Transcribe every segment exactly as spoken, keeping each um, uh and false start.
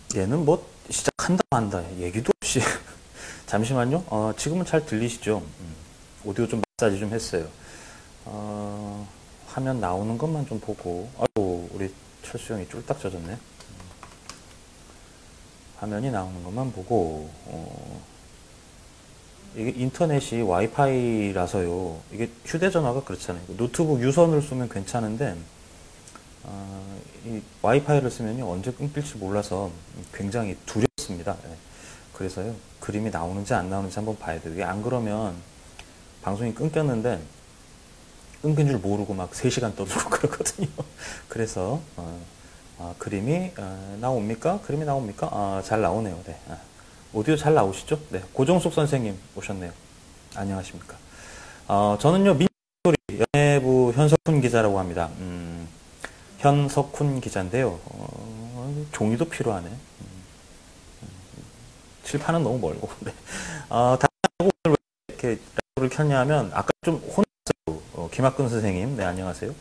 얘는 뭐 시작한다 한다 얘기도 없이 잠시만요. 어, 지금은 잘 들리시죠? 음, 오디오 좀 마사지 좀 했어요. 어, 화면 나오는 것만 좀 보고. 아이고 우리 철수 형이 쫄딱 젖었네. 화면이 나오는 것만 보고. 어, 이게 인터넷이 와이파이라서요. 이게 휴대전화가 그렇잖아요. 노트북 유선을 쓰면 괜찮은데 어, 이 와이파이를 쓰면 언제 끊길지 몰라서 굉장히 두렵습니다. 예. 그래서요, 그림이 나오는지 안 나오는지 한번 봐야 돼요. 이게 안 그러면 방송이 끊겼는데 끊긴 줄 모르고 막 세 시간 떠들고 그러거든요. 그래서 어, 어, 그림이 어, 나옵니까? 그림이 나옵니까? 아, 잘 나오네요. 네. 아, 오디오 잘 나오시죠? 네. 고종숙 선생님 오셨네요. 안녕하십니까? 어, 저는요, 민소리 연예부 현석훈 기자라고 합니다. 음, 현석훈 기자인데요. 어, 종이도 필요하네. 칠판은 너무 멀고. 네. 어, 다음에 오늘 왜 이렇게 라디오를 켰냐면 아까 좀 혼났어요. 어, 김학근 선생님, 네 안녕하세요.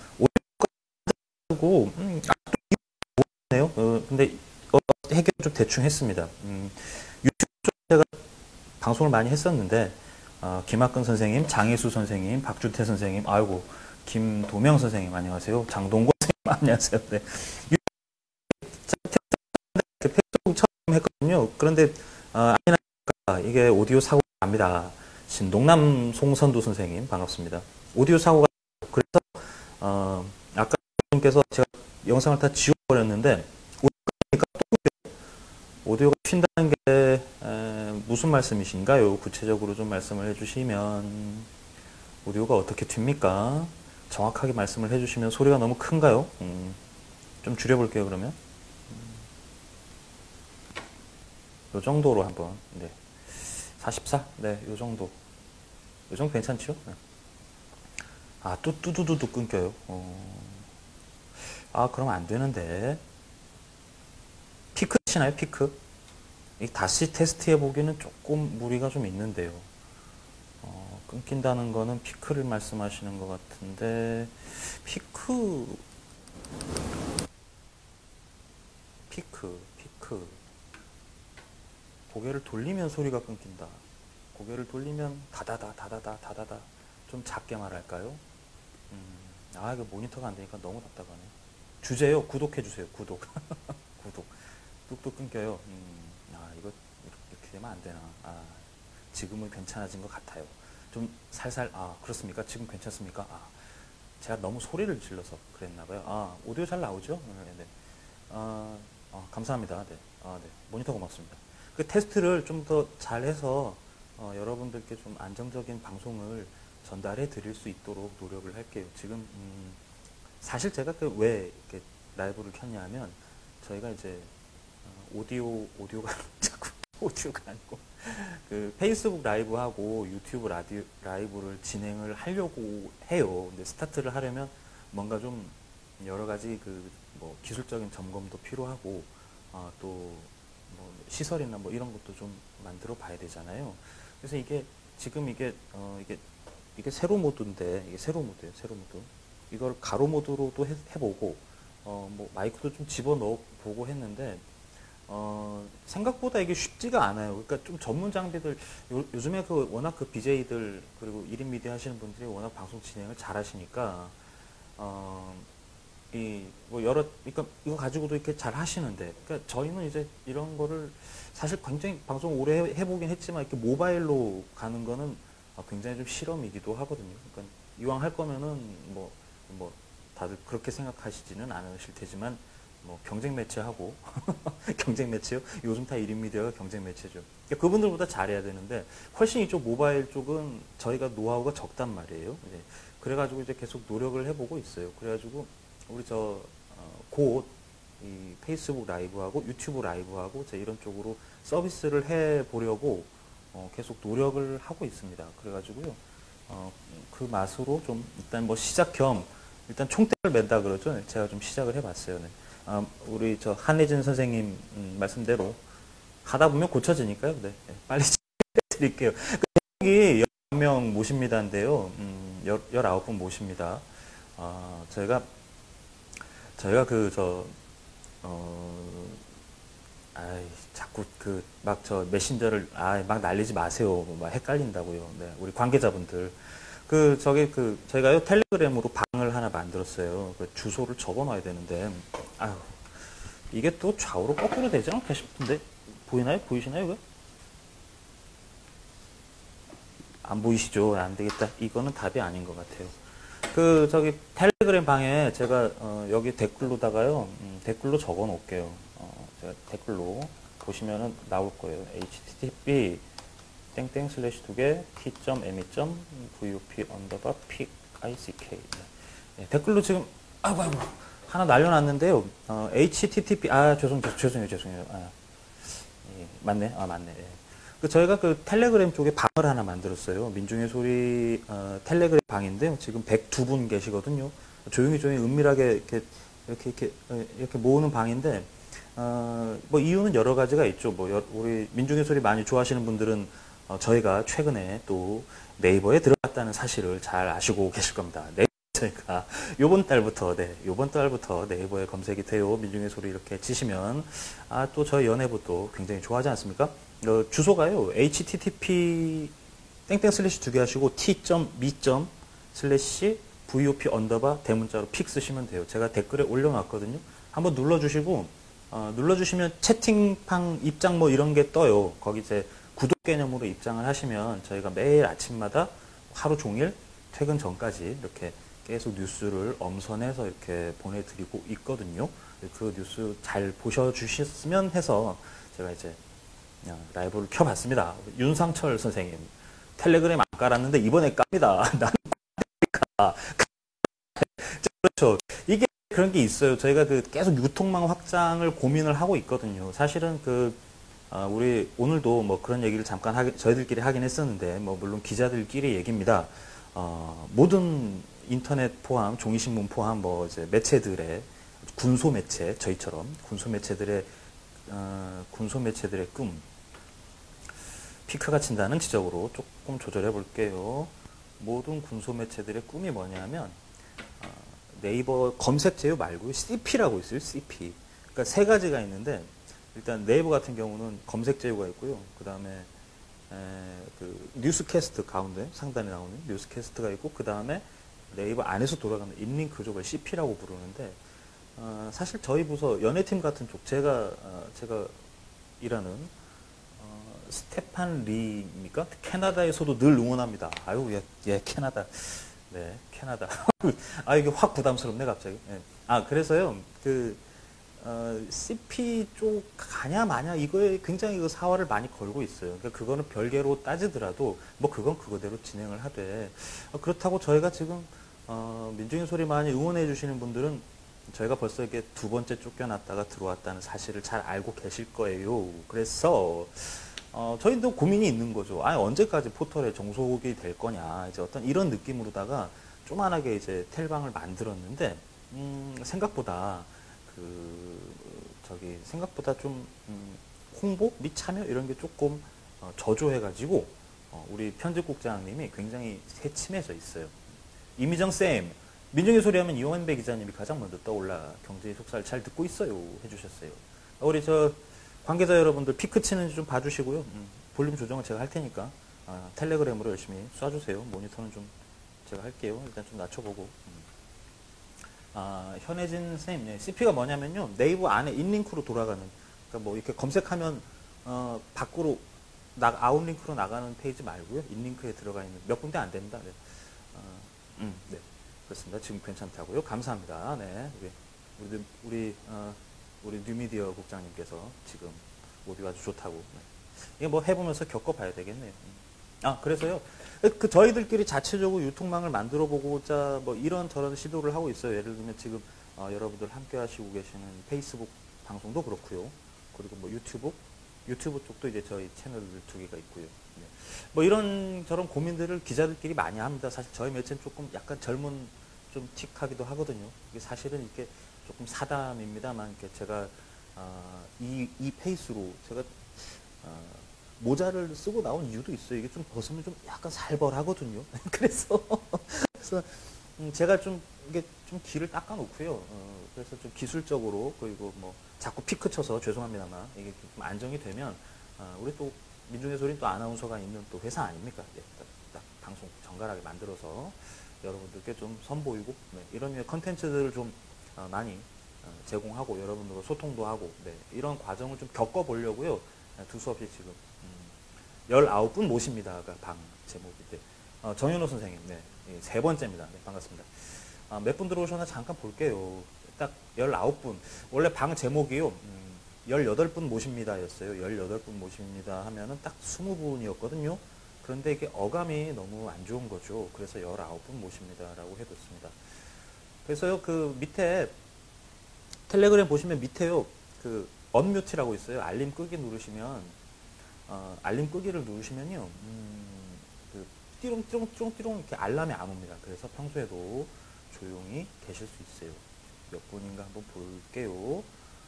오디오고 음, 아네요. 어, 근데 어, 해결 좀 대충 했습니다. 음, 유튜브 쪽 제가 방송을 많이 했었는데 어, 김학근 선생님, 장혜수 선생님, 박주태 선생님, 아이고 김도명 선생님 안녕하세요. 장동건 선생님 안녕하세요. 네. 페이스북 처음 했거든요. 그런데 어, 아니나 이게 오디오 사고가 납니다. 신동남 송선두 선생님 반갑습니다. 오디오 사고가 그래서 어, 아까 분께서 제가 영상을 다 지워버렸는데 오디오가 튄다는 게 에, 무슨 말씀이신가요? 구체적으로 좀 말씀을 해주시면 오디오가 어떻게 튑니까? 정확하게 말씀을 해주시면 소리가 너무 큰가요? 음, 좀 줄여볼게요 그러면. 요 정도로 한번. 네. 사십사? 네, 요 정도. 요 정도 괜찮죠? 네. 아, 뚜, 뚜두두두 끊겨요. 어. 아, 그럼 안 되는데. 피크 치나요, 피크? 이 다시 테스트 해보기는 조금 무리가 좀 있는데요. 어, 끊긴다는 거는 피크를 말씀하시는 것 같은데, 피크, 피크, 피크. 고개를 돌리면 소리가 끊긴다. 고개를 돌리면 다다다, 다다다, 다다다. 좀 작게 말할까요? 음, 아, 이거 모니터가 안 되니까 너무 답답하네. 주제요. 구독해주세요. 구독. 구독. 뚝뚝 끊겨요. 음, 아, 이거 이렇게 되면 안 되나. 아, 지금은 괜찮아진 것 같아요. 좀 살살, 아, 그렇습니까? 지금 괜찮습니까? 아, 제가 너무 소리를 질러서 그랬나 봐요. 아, 오디오 잘 나오죠? 네, 네. 아, 아, 감사합니다. 네. 아, 네. 모니터 고맙습니다. 그 테스트를 좀 더 잘해서 어, 여러분들께 좀 안정적인 방송을 전달해 드릴 수 있도록 노력을 할게요. 지금 음, 사실 제가 그 왜 이렇게 라이브를 켰냐 하면 저희가 이제 어, 오디오 오디오가 자꾸 오디오가 아니고 그 페이스북 라이브하고 유튜브 라디오 라이브를 진행을 하려고 해요. 근데 스타트를 하려면 뭔가 좀 여러 가지 그 뭐 기술적인 점검도 필요하고 어, 또 뭐 시설이나 뭐 이런 것도 좀 만들어 봐야 되잖아요. 그래서 이게 지금 이게 어 이게 이게 세로 모드인데 이게 세로 모드예요. 세로 모드. 이걸 가로 모드로도 해, 해보고 어 뭐 마이크도 좀 집어 넣어 보고 했는데 어 생각보다 이게 쉽지가 않아요. 그러니까 좀 전문 장비들 요, 요즘에 그 워낙 그 비제이들 그리고 일 인 미디어 하시는 분들이 워낙 방송 진행을 잘 하시니까 어 이 뭐 여러 그러니까 이거 가지고도 이렇게 잘 하시는데 그러니까 저희는 이제 이런 거를 사실 굉장히 방송 오래 해- 해보긴 했지만 이렇게 모바일로 가는 거는 어, 굉장히 좀 실험이기도 하거든요. 그러니까 이왕 할 거면은 뭐 뭐 다들 그렇게 생각하시지는 않으실 테지만 뭐 경쟁 매체하고 경쟁 매체요? 요즘 다 일 인 미디어가 경쟁 매체죠. 그러니까 그분들보다 잘해야 되는데 훨씬 이쪽 모바일 쪽은 저희가 노하우가 적단 말이에요. 이제 그래가지고 이제 계속 노력을 해보고 있어요. 그래가지고 우리 저 곧 이 페이스북 라이브하고 유튜브 라이브하고 제 이런 쪽으로 서비스를 해 보려고 어, 계속 노력을 하고 있습니다. 그래가지고요 어, 그 맛으로 좀 일단 뭐 시작 겸 일단 총대를 맨다 그러죠. 제가 좀 시작을 해봤어요. 네. 아, 우리 저 한혜진 선생님 음, 말씀대로 하다 보면 고쳐지니까요. 네. 네, 빨리 드릴게요. 여기 열 명 모십니다인데요. 음, 열아홉 분 모십니다. 아, 저희가 저희가 그 저 어, 아이, 자꾸 그 막 저 메신저를 아, 막 날리지 마세요. 막 헷갈린다고요. 네, 우리 관계자분들. 그 저기 그 저희가요 텔레그램으로 방을 하나 만들었어요. 그 주소를 적어 놔야 되는데 아유, 이게 또 좌우로 거꾸로 되지 않을까 싶은데 보이나요? 보이시나요? 이거? 안 보이시죠? 안 되겠다. 이거는 답이 아닌 것 같아요. 그 저기 텔레그램 방에 제가 어, 여기 댓글로다가요 음, 댓글로 적어 놓을게요. 어, 제가 댓글로 보시면은 나올 거예요. 에이치티티피 땡땡 슬래시 두개 t.me.vop 언더바 픽 ick 네. 네, 댓글로 지금 아이고 아이고 하나 날려놨는데요. 어, 에이치티티피 아 죄송 죄송해요 죄송해요. 아, 예, 맞네 아 맞네. 예. 그 저희가 그 텔레그램 쪽에 방을 하나 만들었어요. 민중의 소리 어, 텔레그램 방인데요. 지금 백이 분 계시거든요. 조용히 조용히 은밀하게 이렇게 이렇게 이렇게 어, 이렇게 모으는 방인데 어, 뭐 이유는 여러 가지가 있죠. 뭐 여, 우리 민중의 소리 많이 좋아하시는 분들은 어, 저희가 최근에 또 네이버에 들어갔다는 사실을 잘 아시고 계실 겁니다. 네이버 저희가 요번 달부터 네 요번 달부터 네이버에 검색이 돼요. 민중의 소리 이렇게 치시면 아 또 저희 연예부 또 굉장히 좋아하지 않습니까? 어, 주소가요 에이치티티피 땡땡 슬래시 두 개 하시고 t.me. 슬래시 vop 언더바 대문자로 픽 쓰시면 돼요. 제가 댓글에 올려놨거든요. 한번 눌러주시고 어, 눌러주시면 채팅방 입장 뭐 이런 게 떠요. 거기 이제 구독 개념으로 입장을 하시면 저희가 매일 아침마다 하루 종일 퇴근 전까지 이렇게 계속 뉴스를 엄선해서 이렇게 보내드리고 있거든요. 그 뉴스 잘 보셔주셨으면 해서 제가 이제 라이브를 켜봤습니다. 윤상철 선생님 텔레그램 안 깔았는데 이번에 깝니다. 난 그렇죠. 이게 그런 게 있어요. 저희가 그 계속 유통망 확장을 고민을 하고 있거든요. 사실은 그 어, 우리 오늘도 뭐 그런 얘기를 잠깐 하기, 저희들끼리 하긴 했었는데 뭐 물론 기자들끼리 얘기입니다. 어, 모든 인터넷 포함, 종이신문 포함 뭐 이제 매체들의 군소 매체 저희처럼 군소 매체들의 어, 군소 매체들의 꿈 피크가 친다는 지적으로 조금 조절해 볼게요. 모든 군소 매체들의 꿈이 뭐냐면 어, 네이버 검색제휴 말고 씨피라고 있어요. 씨피. 그러니까 세 가지가 있는데 일단 네이버 같은 경우는 검색제휴가 있고요. 그 다음에 그 뉴스캐스트 가운데 상단에 나오는 뉴스캐스트가 있고 그 다음에 네이버 안에서 돌아가는 인링크 쪽을 씨피라고 부르는데 어, 사실 저희 부서 연예팀 같은 쪽 제가 어, 제가 일하는 어, 스테판 리입니까? 캐나다에서도 늘 응원합니다. 아유 예, 예 캐나다 네 캐나다 아 이게 확 부담스럽네 갑자기. 네. 아 그래서요 그 어, 씨피 쪽 가냐 마냐 이거에 굉장히 그 사활을 많이 걸고 있어요. 그러니까 그거는 별개로 따지더라도 뭐 그건 그거대로 진행을 하되 어, 그렇다고 저희가 지금 어, 민중의 소리 많이 응원해 주시는 분들은 저희가 벌써 이렇게 두 번째 쫓겨났다가 들어왔다는 사실을 잘 알고 계실 거예요. 그래서 어, 저희도 고민이 있는 거죠. 아니 언제까지 포털에 정속이 될 거냐 이제 어떤 이런 느낌으로다가 조만하게 이제 텔방을 만들었는데 음, 생각보다 그 저기 생각보다 좀 음, 홍보 및 참여 이런 게 조금 어, 저조해가지고 어, 우리 편집국장님이 굉장히 세침해져 있어요. 이미정 쌤, 민중의 소리하면 이용한배 기자님이 가장 먼저 떠올라 경제의 속살을 잘 듣고 있어요 해주셨어요. 우리 저 관계자 여러분들 피크 치는지 좀 봐주시고요. 음, 볼륨 조정을 제가 할 테니까 아, 텔레그램으로 열심히 쏴주세요. 모니터는 좀 제가 할게요. 일단 좀 낮춰보고. 음. 아, 현혜진 선생님, 네. 씨피가 뭐냐면요. 네이버 안에 인링크로 돌아가는, 그러니까 뭐 이렇게 검색하면, 어, 밖으로, 나, 아웃링크로 나가는 페이지 말고요. 인링크에 들어가 있는, 몇 군데 안 된다. 네. 어, 음, 네. 그렇습니다. 지금 괜찮다고요. 감사합니다. 네. 우리, 우리, 우리, 어, 우리 뉴미디어 국장님께서 지금 오디오 아주 좋다고. 네. 이게 뭐 해보면서 겪어봐야 되겠네요. 아, 그래서요. 그 저희들끼리 자체적으로 유통망을 만들어 보고자 뭐 이런 저런 시도를 하고 있어요. 예를 들면 지금 어, 여러분들 함께 하시고 계시는 페이스북 방송도 그렇고요. 그리고 뭐 유튜브, 유튜브 쪽도 이제 저희 채널들 두 개가 있고요. 네. 뭐 이런 저런 고민들을 기자들끼리 많이 합니다. 사실 저희 매체는 조금 약간 젊은 좀 틱하기도 하거든요. 이게 사실은 이렇게 조금 사담입니다만 이렇게 제가 어, 이, 이 페이스로 제가 어, 모자를 쓰고 나온 이유도 있어요. 이게 좀 벗으면 좀 약간 살벌하거든요. 그래서, 그래서 음, 제가 좀 이게 좀 길을 닦아 놓고요. 어, 그래서 좀 기술적으로 그리고 뭐 자꾸 피크 쳐서 죄송합니다만 이게 좀 안정이 되면 어, 우리 또 민중의 소리 또 아나운서가 있는 또 회사 아닙니까? 예, 딱, 딱 방송 정갈하게 만들어서 여러분들께 좀 선보이고 네, 이런 류의 컨텐츠들을 좀 어, 많이 어, 제공하고 여러분들과 소통도 하고 네, 이런 과정을 좀 겪어보려고요. 네, 두수없이 지금 음, 열아홉 분 모십니다가 방 제목인데 어, 정현호 선생님 네, 예, 세 번째입니다. 네, 반갑습니다. 아, 몇 분 들어오셨나 잠깐 볼게요. 딱 열아홉 분. 원래 방 제목이요. 음, 열여덟 분 모십니다 였어요. 열여덟 분 모십니다 하면은 딱 스무 분이었거든요. 그런데 이게 어감이 너무 안 좋은 거죠. 그래서 열아홉 분 모십니다라고 해뒀습니다. 그래서요, 그 밑에 텔레그램 보시면 밑에요, 그 언뮤트라고 있어요. 알림 끄기 누르시면, 어, 알림 끄기를 누르시면요, 음, 그 띠롱띠롱띠롱띠롱 이렇게 알람이 안 옵니다. 그래서 평소에도 조용히 계실 수 있어요. 몇 분인가 한번 볼게요.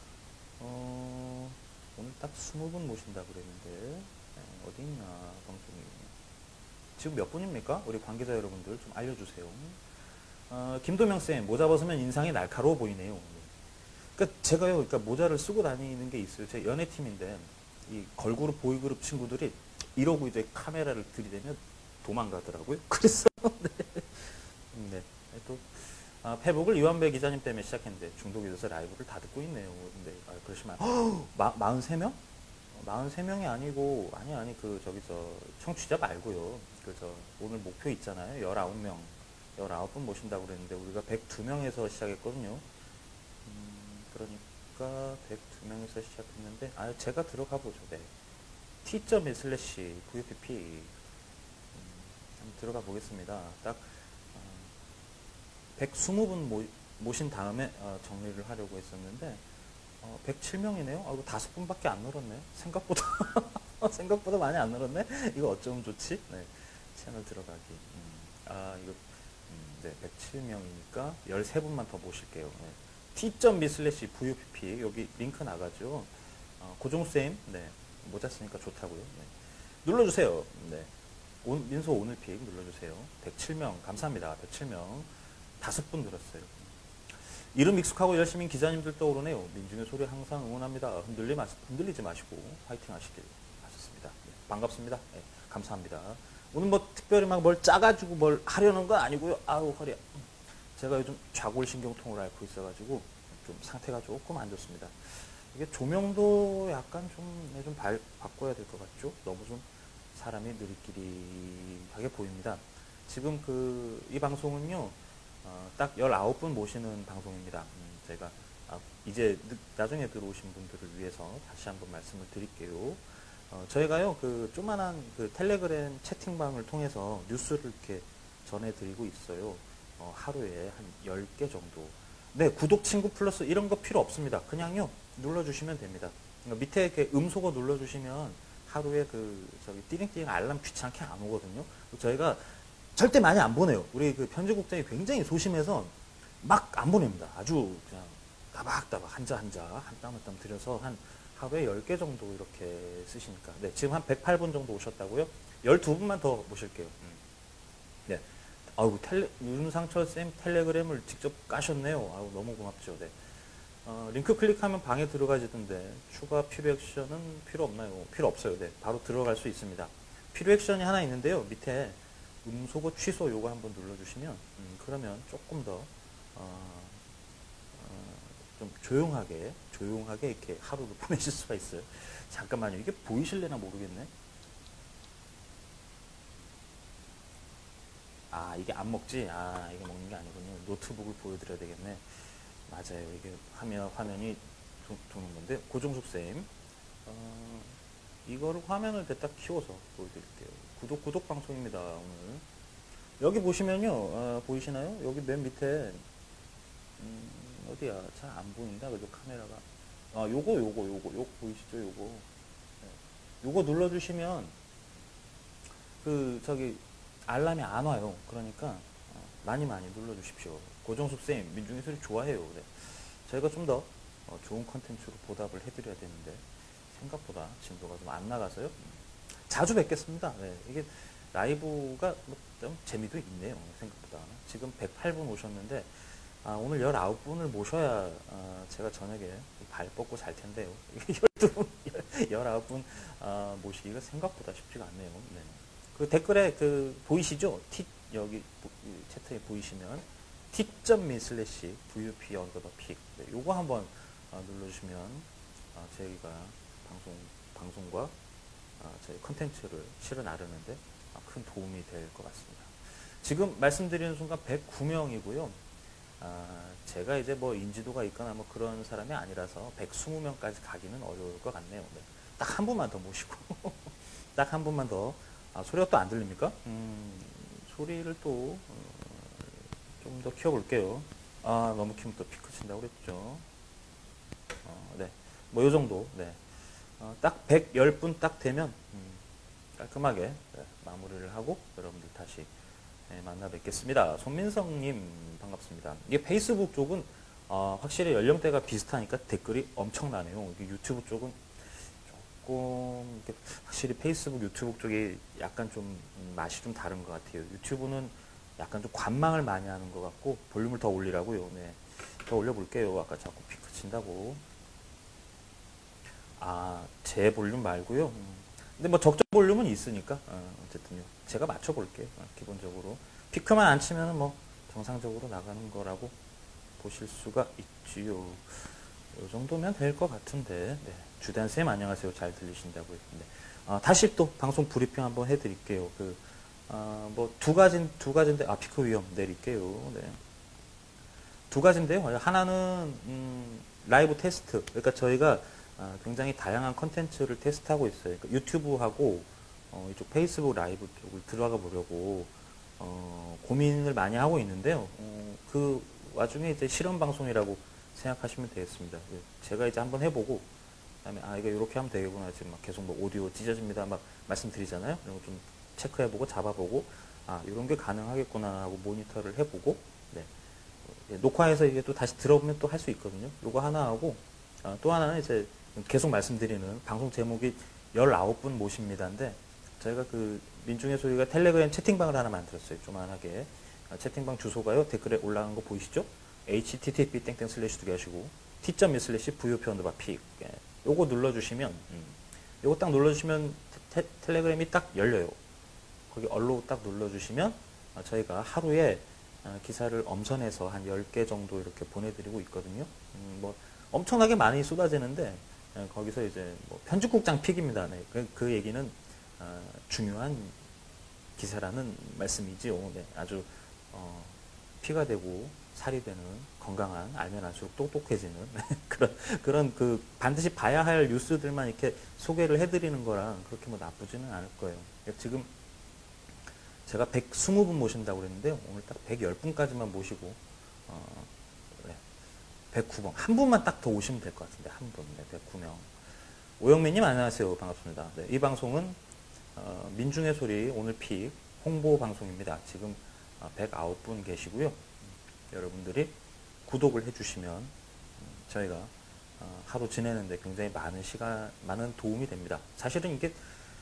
어, 오늘 딱 스무 분 모신다 그랬는데, 네, 어디 있나, 방송이. 지금 몇 분입니까? 우리 관계자 여러분들 좀 알려주세요. 어, 김도명쌤, 모자 벗으면 인상이 날카로워 보이네요. 그러니까 제가요, 그러니까 모자를 쓰고 다니는 게 있어요. 제 연예팀인데, 이 걸그룹, 보이그룹 친구들이 이러고 이제 카메라를 들이대면 도망가더라고요. 그래서, 네. 네. 또, 아, 페북을 이완배 기자님 때문에 시작했는데 중독이 돼서 라이브를 다 듣고 있네요. 근데 아, 그러시면 마, 사십삼 명? 사십삼 명이 아니고 아니 아니 그 저기 저 청취자 말고요. 그 저 오늘 목표 있잖아요. 열아홉 명. 열아홉 분 모신다고 그랬는데 우리가 백이 명에서 시작했거든요. 음, 그러니까 백이 명에서 시작했는데 아 제가 들어가 보죠. 네. t.me 슬래시 브이오피피 음, 한번 들어가 보겠습니다. 딱 백이십 분 모, 모신 다음에 어, 정리를 하려고 했었는데 어, 백칠 명이네요. 아, 이거 다섯 분밖에 안 늘었네. 생각보다 생각보다 많이 안 늘었네. 이거 어쩌면 좋지? 네, 채널 들어가기. 음, 아 이거 음, 네, 백칠 명이니까 열세 분만 더 모실게요. 네. t.me 슬래시 브이오피피 여기 링크 나가죠. 어, 고종쌤 네, 모자 쓰니까 좋다고요. 네. 눌러주세요. 네. 오, 민소 오늘 픽 눌러주세요. 백칠 명 감사합니다. 백칠 명 다섯 분 늘었어요. 이름 익숙하고 열심인 기자님들 떠오르네요. 민중의 소리 항상 응원합니다. 흔들리 마, 흔들리지 마시고 화이팅 하시길 하셨습니다. 네, 반갑습니다. 네, 감사합니다. 오늘 뭐 특별히 막 뭘 짜가지고 뭘 하려는 건 아니고요. 아우 허리야. 제가 요즘 좌골신경통을 앓고 있어가지고 좀 상태가 조금 안 좋습니다. 이게 조명도 약간 좀, 네, 좀 발, 바꿔야 될 것 같죠? 너무 좀 사람이 느리끼리하게 보입니다. 지금 그 이 방송은요. 어, 딱 열아홉 분 모시는 방송입니다. 음, 제가 아, 이제 나중에 들어오신 분들을 위해서 다시 한번 말씀을 드릴게요. 어, 저희가요 그 조만한 그 텔레그램 채팅방을 통해서 뉴스를 이렇게 전해드리고 있어요. 어, 하루에 한 열 개 정도. 네, 구독, 친구 플러스 이런 거 필요 없습니다. 그냥요 눌러주시면 됩니다. 그러니까 밑에 이렇게 음소거 눌러주시면 하루에 그 저기 띠링띠링 알람 귀찮게 안 오거든요. 저희가 절대 많이 안 보내요. 우리 그 편집국장이 굉장히 소심해서 막 안 보냅니다. 아주 그냥 따박따박 한자 한자 한 땀 한 땀 들여서 한 하루에 열 개 정도 이렇게 쓰시니까. 네, 지금 한 백팔 분 정도 오셨다고요? 열두 분만 더 모실게요. 음. 네. 아우, 텔레, 윤상철 쌤 텔레그램을 직접 까셨네요. 아우, 너무 고맙죠. 네. 어, 링크 클릭하면 방에 들어가지던데 추가 필요 액션은 필요 없나요? 필요 없어요. 네, 바로 들어갈 수 있습니다. 필요 액션이 하나 있는데요. 밑에 음소거 취소 요거 한번 눌러주시면 음, 그러면 조금 더 어, 어, 좀 조용하게 조용하게 이렇게 하루를 보내실 수가 있어요. 잠깐만요. 이게 보이실래나 모르겠네. 아 이게 안 먹지? 아 이게 먹는 게 아니군요. 노트북을 보여드려야 되겠네. 맞아요. 이게 화면, 화면이 도, 도는 건데 고종숙쌤 어, 이거를 화면을 대딱 키워서 보여드릴게요. 구독 구독 방송입니다. 오늘 여기 보시면요 어, 보이시나요? 여기 맨 밑에 음, 어디야 잘 안 보인다. 그죠 카메라가 아 요거 요거 요거 요거 보이시죠? 요거 네. 요거 눌러주시면 그 저기 알람이 안 와요. 그러니까 어, 많이 많이 눌러주십시오. 고정숙쌤 민중의 소리 좋아해요. 네. 저희가 좀 더 어, 좋은 컨텐츠로 보답을 해드려야 되는데 생각보다 진도가 좀 안 나가서요. 자주 뵙겠습니다. 네. 이게 라이브가 뭐 좀 재미도 있네요. 생각보다. 지금 백팔 분 오셨는데, 아, 오늘 열아홉 분을 모셔야 아, 제가 저녁에 발 뻗고 잘 텐데요. 열두 분, 열아홉 분 아, 모시기가 생각보다 쉽지가 않네요. 네. 그 댓글에 그 보이시죠? T, 여기 채팅에 보이시면 t.me 슬래시 vup 언더바 픽 네, 요거 한번 아, 눌러주시면 아, 저희가 방송, 방송과 아, 저희 컨텐츠를 실어 나르는데 아, 큰 도움이 될 것 같습니다. 지금 말씀드리는 순간 백구 명이고요. 아, 제가 이제 뭐 인지도가 있거나 뭐 그런 사람이 아니라서 백이십 명까지 가기는 어려울 것 같네요. 네. 딱 한 분만 더 모시고 딱 한 분만 더 아, 소리가 또 안 들립니까? 음, 소리를 또 좀 더 키워볼게요. 아, 너무 키우면 또 피크 친다고 그랬죠. 어, 네. 뭐 요 정도. 네. 어, 딱 백십 분 딱 되면 음, 깔끔하게 네, 마무리를 하고 여러분들 다시 네, 만나 뵙겠습니다. 손민성님 반갑습니다. 이게 페이스북 쪽은 어, 확실히 연령대가 비슷하니까 댓글이 엄청나네요. 이게 유튜브 쪽은 조금 확실히 페이스북, 유튜브 쪽이 약간 좀 맛이 좀 다른 것 같아요. 유튜브는 약간 좀 관망을 많이 하는 것 같고 볼륨을 더 올리라고요. 네, 더 올려볼게요. 아까 자꾸 피크 친다고. 아, 제 볼륨 말고요. 음. 근데 뭐 적정 볼륨은 있으니까 어, 어쨌든요. 제가 맞춰볼게요. 어, 기본적으로 피크만 안 치면 뭐 정상적으로 나가는 거라고 보실 수가 있지요. 이 정도면 될 것 같은데. 네. 주대한 쌤 안녕하세요. 잘 들리신다고 했는데 어, 다시 또 방송 브리핑 한번 해드릴게요. 그 어, 뭐 두 가지 두 가지인데 아 피크 위험 내릴게요. 네. 두 가지인데요. 하나는 음, 라이브 테스트. 그러니까 저희가 어, 굉장히 다양한 컨텐츠를 테스트하고 있어요. 그러니까 유튜브하고 어, 이쪽 페이스북 라이브 쪽을 들어가 보려고 어, 고민을 많이 하고 있는데요. 어, 그 와중에 이제 실험 방송이라고 생각하시면 되겠습니다. 제가 이제 한번 해보고 그다음에 아 이거 이렇게 하면 되겠구나. 지금 막 계속 뭐 오디오 찢어집니다. 막 말씀드리잖아요. 그리고 좀 체크해보고 잡아보고 아 이런 게 가능하겠구나 하고 모니터를 해보고 네. 녹화해서 이게 또 다시 들어보면 또 할 수 있거든요. 요거 하나 하고 아, 또 하나는 이제 계속 말씀드리는 방송 제목이 열아홉 분 모십니다인데 저희가 그 민중의 소리가 텔레그램 채팅방을 하나 만들었어요. 조만하게 아, 채팅방 주소가요. 댓글에 올라간 거 보이시죠? 에이치티티피 땡땡 슬래시 두 개 하시고 t.me 슬래시 vup 언더바 픽 요거 눌러주시면 음, 요거 딱 눌러주시면 테, 텔레그램이 딱 열려요. 거기 얼로 딱 눌러주시면 아, 저희가 하루에 아, 기사를 엄선해서 한 열 개 정도 이렇게 보내드리고 있거든요. 음, 뭐 엄청나게 많이 쏟아지는데 예, 거기서 이제 뭐 편집국장 픽입니다. 네, 그, 그 얘기는 아, 중요한 기사라는 말씀이지요. 네, 아주 어, 피가 되고 살이 되는 건강한 알면 알수록 똑똑해지는 그런 그런 그 반드시 봐야 할 뉴스들만 이렇게 소개를 해드리는 거랑 그렇게 뭐 나쁘지는 않을 거예요. 지금 제가 백이십 분 모신다고 그랬는데요. 오늘 딱 백십 분까지만 모시고 어, 네. 백구 번. 한 분만 딱 더 오시면 될 것 같은데 한 분. 네, 백구 명. 오영민님 안녕하세요. 반갑습니다. 네, 이 방송은 어, 민중의 소리 오늘 픽 홍보 방송입니다. 지금 어, 백구 분 계시고요. 여러분들이 구독을 해주시면 저희가 어, 하루 지내는데 굉장히 많은 시간, 많은 도움이 됩니다. 사실은 이게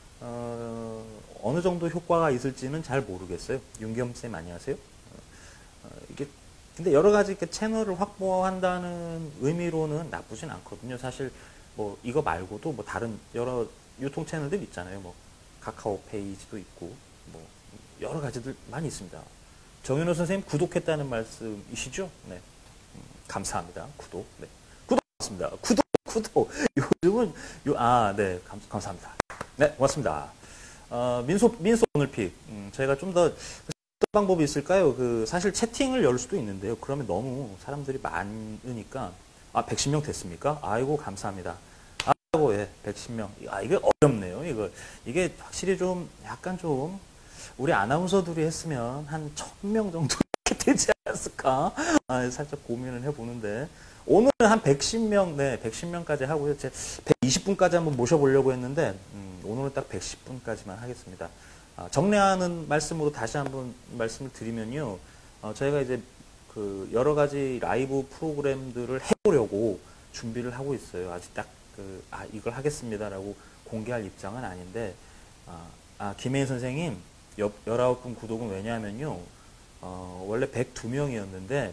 어, 어느 정도 효과가 있을지는 잘 모르겠어요. 윤기엄쌤 안녕하세요. 어, 이게 근데 여러 가지 이렇게 채널을 확보한다는 의미로는 나쁘진 않거든요. 사실 뭐 이거 말고도 뭐 다른 여러 유통 채널들 있잖아요. 뭐 카카오 페이지도 있고 뭐 여러 가지들 많이 있습니다. 정윤호 선생님 구독했다는 말씀이시죠? 네. 음, 감사합니다. 구독. 네. 구독 맞습니다. 구독, 구독. 요즘은 요, 아, 네. 감, 감사합니다. 네, 고맙습니다. 어, 민소, 민소 오늘 픽. 음, 저희가 좀 더 어떤 방법이 있을까요? 그, 사실 채팅을 열 수도 있는데요. 그러면 너무 사람들이 많으니까, 아, 백십 명 됐습니까? 아이고, 감사합니다. 아이고, 예, 백십 명. 아, 이게 어렵네요. 이거. 이게 확실히 좀, 약간 좀, 우리 아나운서들이 했으면 한 천 명 정도 되지 않았을까? 아, 살짝 고민을 해보는데. 오늘은 한 백십 명, 네, 백십 명까지 하고요. 제 백이십 분까지 한번 모셔보려고 했는데, 음, 오늘은 딱 백십 분까지만 하겠습니다. 아, 정리하는 말씀으로 다시 한번 말씀을 드리면요. 어, 저희가 이제 그 여러 가지 라이브 프로그램들을 해보려고 준비를 하고 있어요. 아직 딱 그, 아, 이걸 하겠습니다라고 공개할 입장은 아닌데, 아, 아 김혜인 선생님, 열아홉 분 구독은 왜냐하면요, 어, 원래 백이 명이었는데,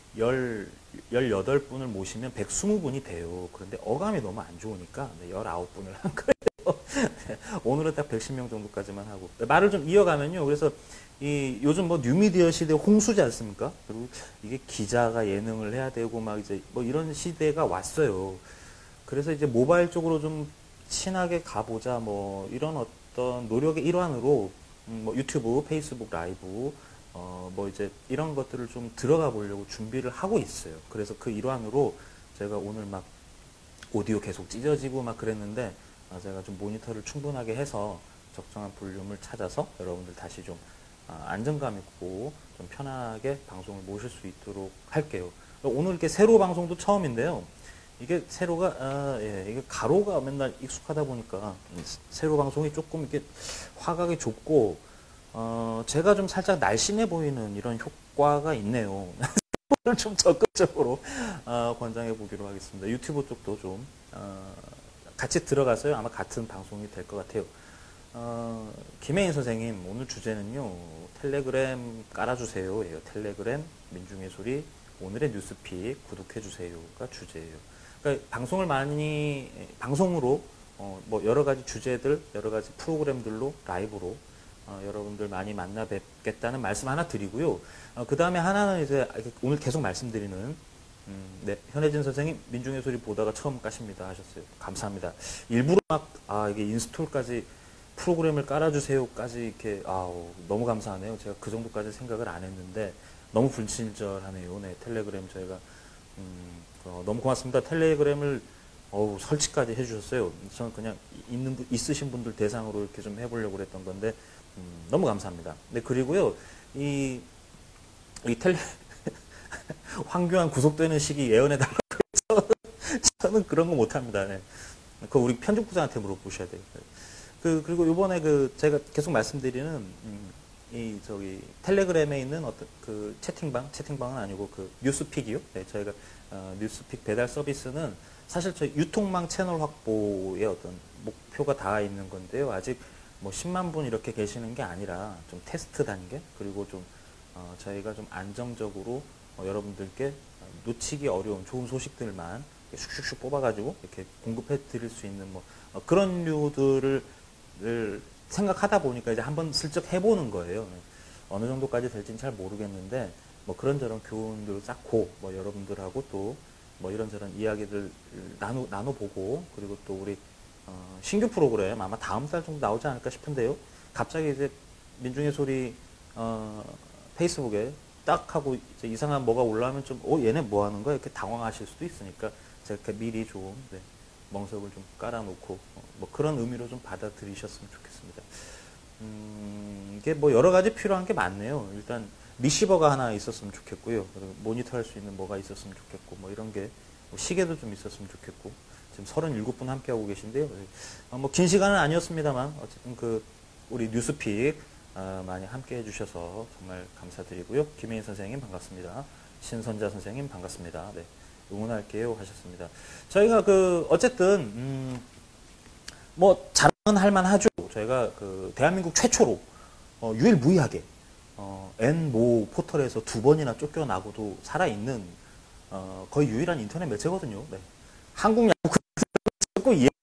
열여덟 분을 모시면 백이십 분이 돼요. 그런데 어감이 너무 안 좋으니까 네, 열아홉 분을 한 거예요. 오늘은 딱 백십 명 정도까지만 하고. 말을 좀 이어가면요. 그래서 이 요즘 뭐 뉴미디어 시대 홍수지 않습니까? 그리고 이게 기자가 예능을 해야 되고 막 이제 뭐 이런 시대가 왔어요. 그래서 이제 모바일 쪽으로 좀 친하게 가보자 뭐 이런 어떤 노력의 일환으로 음, 뭐 유튜브, 페이스북 라이브 어, 뭐 이제 이런 것들을 좀 들어가 보려고 준비를 하고 있어요. 그래서 그 일환으로 제가 오늘 막 오디오 계속 찢어지고 막 그랬는데 아, 제가 좀 모니터를 충분하게 해서 적정한 볼륨을 찾아서 여러분들 다시 좀 아, 안정감 있고 좀 편하게 방송을 모실 수 있도록 할게요. 오늘 이렇게 세로 방송도 처음인데요. 이게 세로가 아, 예, 이게 가로가 맨날 익숙하다 보니까 세로 방송이 조금 이렇게 화각이 좁고 어, 제가 좀 살짝 날씬해 보이는 이런 효과가 있네요. 오늘 좀 적극적으로 어, 권장해 보기로 하겠습니다. 유튜브 쪽도 좀 어, 같이 들어가서요. 아마 같은 방송이 될 것 같아요. 어, 김혜인 선생님 오늘 주제는요. 텔레그램 깔아주세요. 예요. 텔레그램 민중의 소리 오늘의 뉴스픽 구독해주세요가 주제예요. 그러니까 방송을 많이 방송으로 어, 뭐 여러 가지 주제들 여러 가지 프로그램들로 라이브로 어, 여러분들 많이 만나 뵙겠다는 말씀 하나 드리고요. 어, 그 다음에 하나는 이제 오늘 계속 말씀드리는, 음, 네, 현혜진 선생님, 민중의 소리 보다가 처음 까십니다 하셨어요. 감사합니다. 일부러 막, 아, 이게 인스톨까지 프로그램을 깔아주세요까지 이렇게, 아우, 너무 감사하네요. 제가 그 정도까지 생각을 안 했는데, 너무 불친절하네요. 네, 텔레그램 저희가, 음, 어, 너무 고맙습니다. 텔레그램을 어우, 설치까지 해주셨어요. 저는 그냥 있는, 있으신 분들 대상으로 이렇게 좀 해보려고 그랬던 건데, 음, 너무 감사합니다. 네, 그리고요, 이, 이 텔레, 황교안 구속되는 시기 예언해달라고 해서, 저는 그런 거 못합니다. 네. 그거 우리 편집부장한테 물어보셔야 돼요. 그, 그리고 요번에 그, 제가 계속 말씀드리는, 음, 이, 저기, 텔레그램에 있는 어떤 그 채팅방, 채팅방은 아니고 그 뉴스픽이요. 네, 저희가, 어, 뉴스픽 배달 서비스는 사실 저희 유통망 채널 확보의 어떤 목표가 다 있는 건데요. 아직 뭐 십만 분 이렇게 계시는 게 아니라 좀 테스트 단계 그리고 좀 어 저희가 좀 안정적으로 어 여러분들께 놓치기 어려운 좋은 소식들만 슉슉슉 뽑아가지고 이렇게 공급해 드릴 수 있는 뭐 어 그런 류들을 생각하다 보니까 이제 한번 슬쩍 해보는 거예요. 어느 정도까지 될지는 잘 모르겠는데 뭐 그런저런 교훈들을 쌓고 뭐 여러분들하고 또 뭐 이런저런 이야기들 나누, 나눠보고 그리고 또 우리 어, 신규 프로그램 아마 다음 달 정도 나오지 않을까 싶은데요. 갑자기 이제 민중의 소리 어, 페이스북에 딱 하고 이제 이상한 뭐가 올라오면 좀 어, 얘네 뭐 하는 거야? 이렇게 당황하실 수도 있으니까 제가 이렇게 미리 좀 네, 멍석을 좀 깔아놓고 어, 뭐 그런 의미로 좀 받아들이셨으면 좋겠습니다. 음, 이게 뭐 여러 가지 필요한 게 많네요. 일단 리시버가 하나 있었으면 좋겠고요. 그리고 모니터 할 수 있는 뭐가 있었으면 좋겠고, 뭐 이런 게, 뭐 시계도 좀 있었으면 좋겠고, 지금 서른일곱 분 함께하고 계신데요. 어, 뭐 긴 시간은 아니었습니다만, 어쨌든 그, 우리 뉴스픽, 어, 많이 함께 해주셔서 정말 감사드리고요. 김혜인 선생님 반갑습니다. 신선자 선생님 반갑습니다. 네. 응원할게요 하셨습니다. 저희가 그, 어쨌든, 음, 뭐, 자랑은 할만하죠. 저희가 그, 대한민국 최초로, 어, 유일무이하게, 어, N모 포털에서 두 번이나 쫓겨나고도 살아있는 어, 거의 유일한 인터넷 매체거든요. 네. 한국 야구 자꾸 예,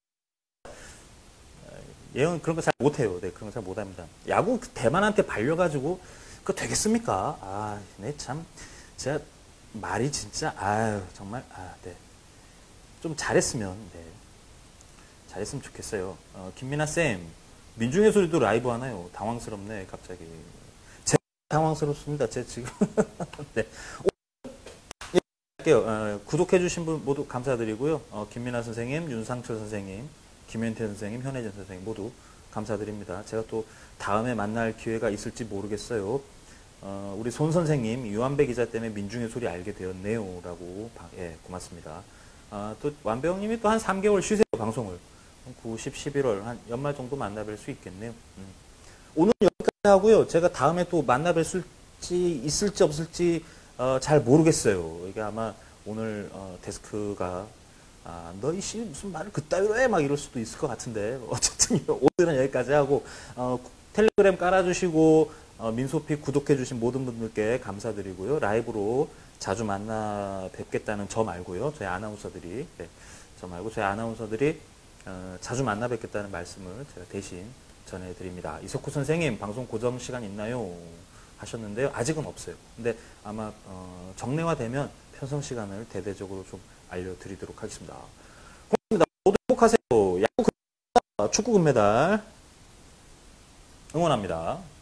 예언 그런 거 잘 못해요. 네, 그런 거 잘 못합니다. 야구 대만한테 발려가지고 그거 되겠습니까? 아, 네, 참 제가 말이 진짜 아유 정말 아, 네. 좀 잘했으면 네. 잘했으면 좋겠어요. 어, 김민아 쌤, 민중의 소리도 라이브 하나요? 당황스럽네, 갑자기. 제가 당황스럽습니다. 제 지금. 네. 예, 할게요. 어, 구독해주신 분 모두 감사드리고요. 어, 김민아 선생님, 윤상철 선생님, 김현태 선생님, 현혜진 선생님 모두 감사드립니다. 제가 또 다음에 만날 기회가 있을지 모르겠어요. 어, 우리 손 선생님, 유한배 기자 때문에 민중의 소리 알게 되었네요. 라고, 예, 고맙습니다. 아, 또 완배형님이 또 한 삼 개월 쉬세요, 방송을. 구, 십, 십일월 한 연말 정도 만나뵐 수 있겠네요. 음. 오늘 여기까지 하고요. 제가 다음에 또 만나뵐 수 있을지 없을지 어, 잘 모르겠어요. 이게 아마 오늘 어, 데스크가 아, 너 이씨 무슨 말을 그따위로 해? 막 이럴 수도 있을 것 같은데 어쨌든 오늘은 여기까지 하고 어, 텔레그램 깔아주시고 어, 민소피 구독해주신 모든 분들께 감사드리고요. 라이브로 자주 만나 뵙겠다는 저 말고요. 저희 아나운서들이 네, 저 말고 저희 아나운서들이 어, 자주 만나 뵙겠다는 말씀을 제가 대신 전해드립니다. 이석호 선생님 방송 고정 시간 있나요? 하셨는데요. 아직은 없어요. 근데 아마 어, 정례화되면 편성 시간을 대대적으로 좀 알려드리도록 하겠습니다. 고맙습니다. 모두 행복하세요. 야구, 축구 금메달 응원합니다.